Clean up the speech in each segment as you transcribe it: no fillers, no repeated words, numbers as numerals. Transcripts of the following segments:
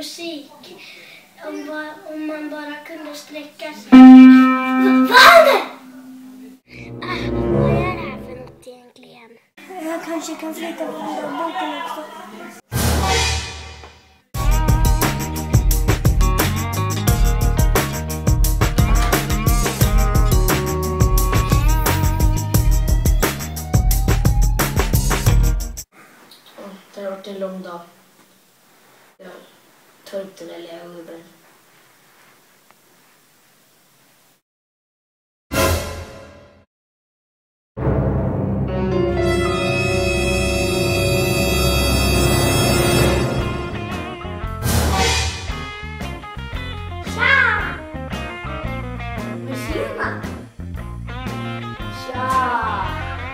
musik. Om man bara kunde sträcka sig. Vad är det? Vad är det här för något egentligen? Jag kanske kan flytta på den där boken också. Det har varit en lång dag. Jag tar upp den där legogubben. Tja! Vad ser man? Tja!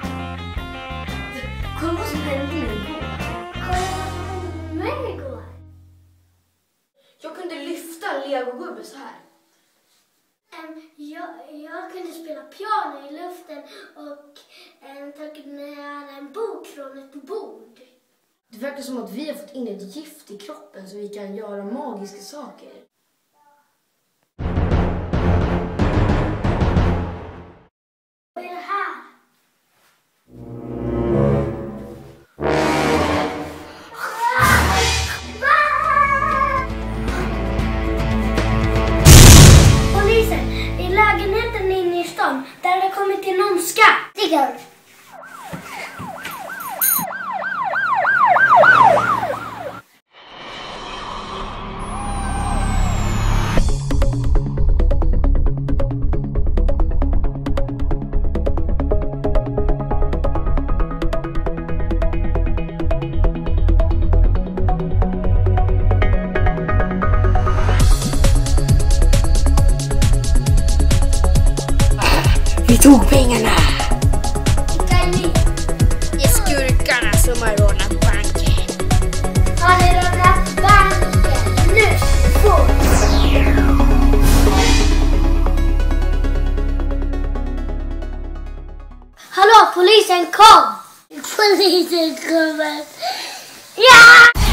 Kolla vad som hände nu. Jag kunde lyfta en legogubbe så här. Jag kunde spela piano i luften och ta ner en bok från ett bord. Det verkar som att vi har fått in ett gift i kroppen så vi kan göra magiska saker. Vad är det här? Polisen, i lägenheten inne i stan, där det kommit till någon skatt. Tigger. Vi tog pengarna! Det är skurkarna som har rånat banken. Har ni rånat banken? Nu får Hallå, polisen kom! Polisen kommer! Ja!